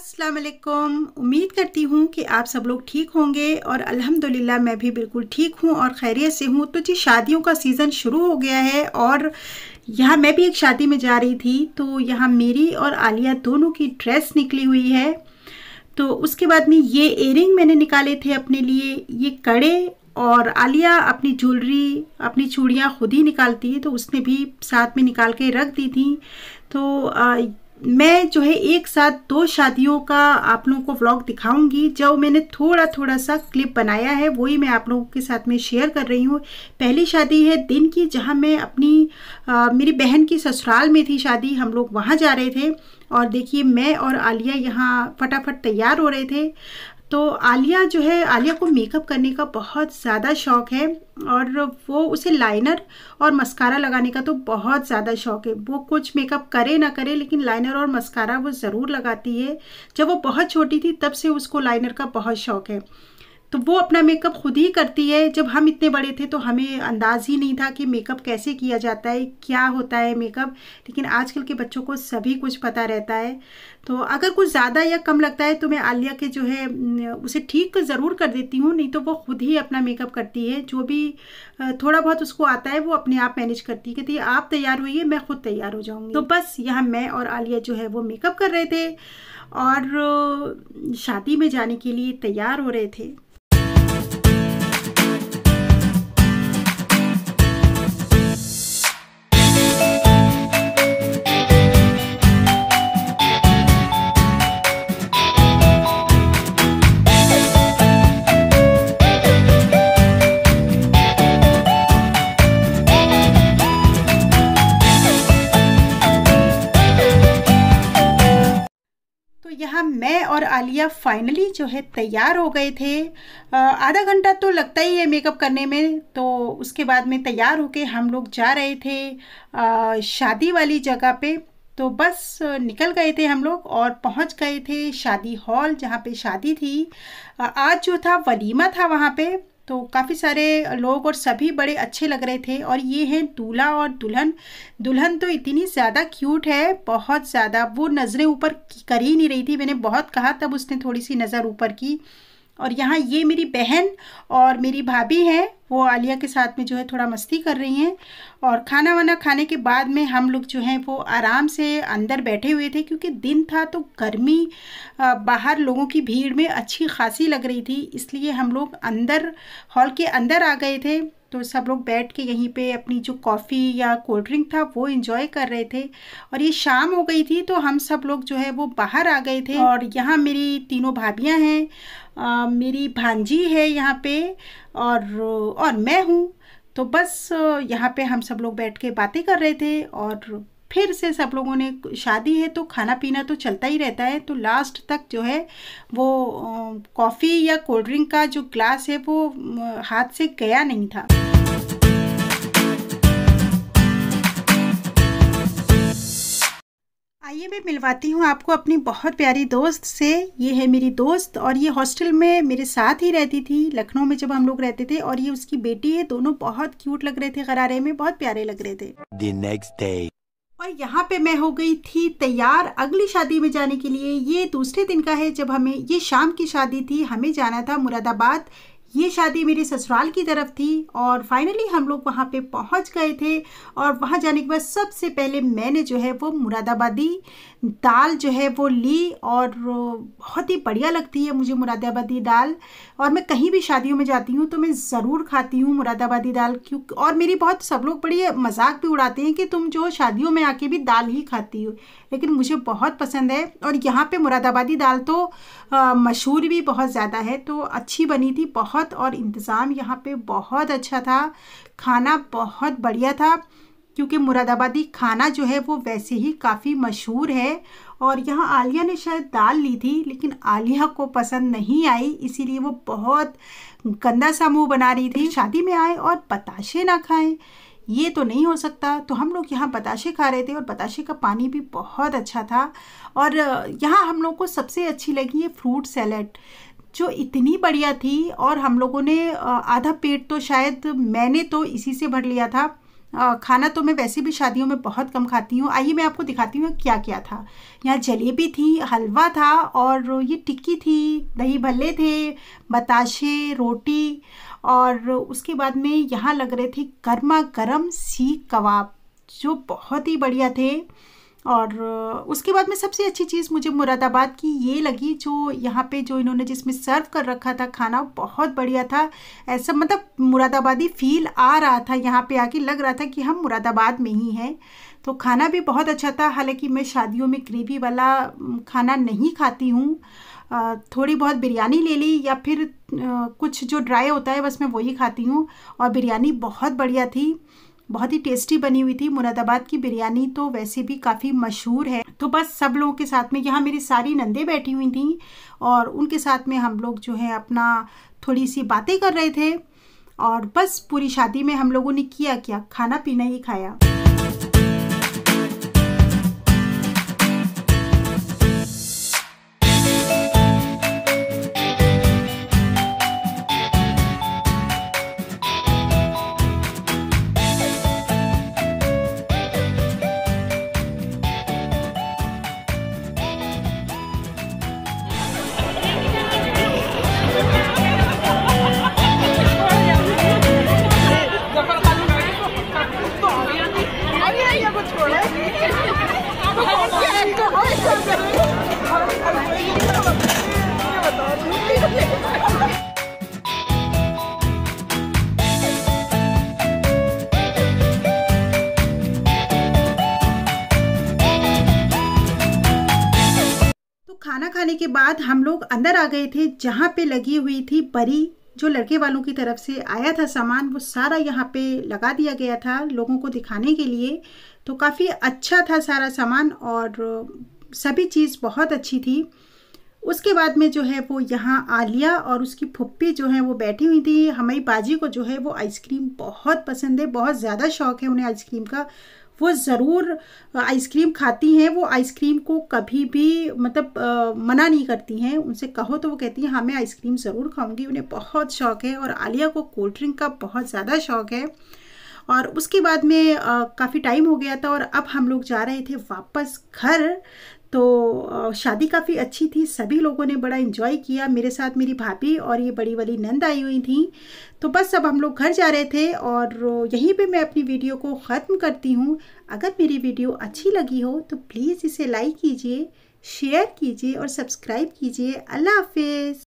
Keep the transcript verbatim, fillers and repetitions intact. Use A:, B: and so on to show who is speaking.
A: अस्सलाम वालेकुम। उम्मीद करती हूँ कि आप सब लोग ठीक होंगे और अल्हम्दुलिल्लाह मैं भी बिल्कुल ठीक हूँ और खैरियत से हूँ। तो जी शादियों का सीज़न शुरू हो गया है और यहाँ मैं भी एक शादी में जा रही थी, तो यहाँ मेरी और आलिया दोनों की ड्रेस निकली हुई है। तो उसके बाद में ये इयररिंग मैंने निकाले थे अपने लिए, ये कड़े, और आलिया अपनी ज्वेलरी अपनी चूड़ियाँ खुद ही निकालती है तो उसने भी साथ में निकाल के रख दी थी। तो आ, मैं जो है एक साथ दो शादियों का आप लोगों को व्लॉग दिखाऊंगी। जो मैंने थोड़ा थोड़ा सा क्लिप बनाया है वही मैं आप लोगों के साथ में शेयर कर रही हूँ। पहली शादी है दिन की, जहाँ मैं अपनी आ, मेरी बहन की ससुराल में थी शादी, हम लोग वहाँ जा रहे थे। और देखिए मैं और आलिया यहाँ फटाफट तैयार हो रहे थे। तो आलिया जो है, आलिया को मेकअप करने का बहुत ज़्यादा शौक़ है और वो उसे लाइनर और मस्कारा लगाने का तो बहुत ज़्यादा शौक़ है। वो कुछ मेकअप करे ना करे लेकिन लाइनर और मस्कारा वो ज़रूर लगाती है। जब वो बहुत छोटी थी तब से उसको लाइनर का बहुत शौक़ है, तो वो अपना मेकअप खुद ही करती है। जब हम इतने बड़े थे तो हमें अंदाज़ ही नहीं था कि मेकअप कैसे किया जाता है, क्या होता है मेकअप, लेकिन आजकल के बच्चों को सभी कुछ पता रहता है। तो अगर कुछ ज़्यादा या कम लगता है तो मैं आलिया के जो है उसे ठीक ज़रूर कर देती हूँ, नहीं तो वो खुद ही अपना मेकअप करती है। जो भी थोड़ा बहुत उसको आता है वो अपने आप मैनेज करती है, कहती है आप तैयार होइए मैं खुद तैयार हो जाऊँगी। तो बस यहाँ मैं और आलिया जो है वो मेकअप कर रहे थे और शादी में जाने के लिए तैयार हो रहे थे। यहाँ मैं और आलिया फाइनली जो है तैयार हो गए थे। आधा घंटा तो लगता ही है मेकअप करने में। तो उसके बाद में तैयार होके हम लोग जा रहे थे आ, शादी वाली जगह पे। तो बस निकल गए थे हम लोग और पहुंच गए थे शादी हॉल जहाँ पे शादी थी। आज जो था वलीमा था वहाँ पे, तो काफ़ी सारे लोग और सभी बड़े अच्छे लग रहे थे। और ये हैं दूल्हा और दुल्हन। दुल्हन तो इतनी ज़्यादा क्यूट है, बहुत ज़्यादा, वो नज़रें ऊपर कर ही नहीं रही थी। मैंने बहुत कहा तब उसने थोड़ी सी नज़र ऊपर की। और यहाँ ये मेरी बहन और मेरी भाभी हैं, वो आलिया के साथ में जो है थोड़ा मस्ती कर रही हैं। और खाना वाना खाने के बाद में हम लोग जो हैं वो आराम से अंदर बैठे हुए थे, क्योंकि दिन था तो गर्मी बाहर लोगों की भीड़ में अच्छी खासी लग रही थी, इसलिए हम लोग अंदर हॉल के अंदर आ गए थे। तो सब लोग बैठ के यहीं पे अपनी जो कॉफ़ी या कोल्ड ड्रिंक था वो एंजॉय कर रहे थे। और ये शाम हो गई थी तो हम सब लोग जो है वो बाहर आ गए थे। और यहाँ मेरी तीनों भाभियाँ हैं, आ, मेरी भांजी है यहाँ पे और और मैं हूँ। तो बस यहाँ पे हम सब लोग बैठ के बातें कर रहे थे। और फिर से सब लोगों ने, शादी है तो खाना पीना तो चलता ही रहता है, तो लास्ट तक जो है वो कॉफ़ी या कोल्ड ड्रिंक का जो ग्लास है वो हाथ से गया नहीं था। आइए मैं मिलवाती हूँ आपको अपनी बहुत प्यारी दोस्त से। ये है मेरी दोस्त और ये हॉस्टल में मेरे साथ ही रहती थी, लखनऊ में जब हम लोग रहते थे। और ये उसकी बेटी है, दोनों बहुत क्यूट लग रहे थे, गरारे में बहुत प्यारे लग रहे थे।
B: The next day.
A: और यहाँ पे मैं हो गई थी तैयार अगली शादी में जाने के लिए। ये दूसरे दिन का है जब हमें, ये शाम की शादी थी, हमें जाना था मुरादाबाद। ये शादी मेरे ससुराल की तरफ थी और फाइनली हम लोग वहाँ पे पहुँच गए थे। और वहाँ जाने के बाद सबसे पहले मैंने जो है वो मुरादाबादी दाल जो है वो ली और बहुत ही बढ़िया लगती है मुझे मुरादाबादी दाल। और मैं कहीं भी शादियों में जाती हूँ तो मैं ज़रूर खाती हूँ मुरादाबादी दाल, क्योंकि और मेरी बहुत सब लोग बड़ी मजाक भी उड़ाते हैं कि तुम जो शादियों में आके भी दाल ही खाती हो, लेकिन मुझे बहुत पसंद है। और यहाँ पे मुरादाबादी दाल तो मशहूर भी बहुत ज़्यादा है, तो अच्छी बनी थी बहुत। और इंतज़ाम यहाँ पे बहुत अच्छा था, खाना बहुत बढ़िया था, क्योंकि मुरादाबादी खाना जो है वो वैसे ही काफ़ी मशहूर है। और यहाँ आलिया ने शायद दाल ली थी लेकिन आलिया को पसंद नहीं आई, इसीलिए वो बहुत गंदा सा मुँह बना रही थी। शादी में आए और बताशे ना खाएं, ये तो नहीं हो सकता। तो हम लोग यहाँ बताशे खा रहे थे और बताशे का पानी भी बहुत अच्छा था। और यहाँ हम लोग को सबसे अच्छी लगी ये फ्रूट सैलेड, जो इतनी बढ़िया थी। और हम लोगों ने आधा पेट तो शायद मैंने तो इसी से भर लिया था। आ, खाना तो मैं वैसे भी शादियों में बहुत कम खाती हूँ। आइए मैं आपको दिखाती हूँ क्या क्या था। यहाँ जलेबी थी, हलवा था, और ये टिक्की थी, दही भल्ले थे, बताशे, रोटी, और उसके बाद में यहाँ लग रहे थे गर्मा गर्म सीख कबाब जो बहुत ही बढ़िया थे। और उसके बाद में सबसे अच्छी चीज़ मुझे मुरादाबाद की ये लगी, जो यहाँ पे जो इन्होंने जिसमें सर्व कर रखा था खाना बहुत बढ़िया था। ऐसा मतलब मुरादाबादी फील आ रहा था, यहाँ पे आके लग रहा था कि हम मुरादाबाद में ही हैं। तो खाना भी बहुत अच्छा था। हालांकि मैं शादियों में ग्रेवी वाला खाना नहीं खाती हूँ, थोड़ी बहुत बिरयानी ले ली या फिर कुछ जो ड्राई होता है बस मैं वही खाती हूँ। और बिरयानी बहुत बढ़िया थी, बहुत ही टेस्टी बनी हुई थी। मुरादाबाद की बिरयानी तो वैसे भी काफ़ी मशहूर है। तो बस सब लोगों के साथ में यहाँ मेरी सारी नंदे बैठी हुई थी और उनके साथ में हम लोग जो है अपना थोड़ी सी बातें कर रहे थे। और बस पूरी शादी में हम लोगों ने किया क्या, खाना पीना ही खाया। खाना खाने के बाद हम लोग अंदर आ गए थे, जहाँ पे लगी हुई थी बरी, जो लड़के वालों की तरफ से आया था सामान, वो सारा यहाँ पे लगा दिया गया था लोगों को दिखाने के लिए। तो काफ़ी अच्छा था सारा सामान और सभी चीज़ बहुत अच्छी थी। उसके बाद में जो है वो यहाँ आलिया और उसकी फुप्पी जो है वो बैठी हुई थी। हमारी बाजी को जो है वो आइसक्रीम बहुत पसंद है, बहुत ज़्यादा शौक़ है उन्हें आइसक्रीम का। वो ज़रूर आइसक्रीम खाती हैं, वो आइसक्रीम को कभी भी मतलब आ, मना नहीं करती हैं। उनसे कहो तो वो कहती हैं हाँ मैं आइसक्रीम ज़रूर खाऊंगी, उन्हें बहुत शौक़ है। और आलिया को कोल्ड ड्रिंक का बहुत ज़्यादा शौक़ है। और उसके बाद में काफ़ी टाइम हो गया था और अब हम लोग जा रहे थे वापस घर। तो शादी काफ़ी अच्छी थी, सभी लोगों ने बड़ा एंजॉय किया। मेरे साथ मेरी भाभी और ये बड़ी वाली नंद आई हुई थी। तो बस अब हम लोग घर जा रहे थे और यहीं पे मैं अपनी वीडियो को ख़त्म करती हूँ। अगर मेरी वीडियो अच्छी लगी हो तो प्लीज़ इसे लाइक कीजिए, शेयर कीजिए और सब्सक्राइब कीजिए। अल्लाह हाफिज़।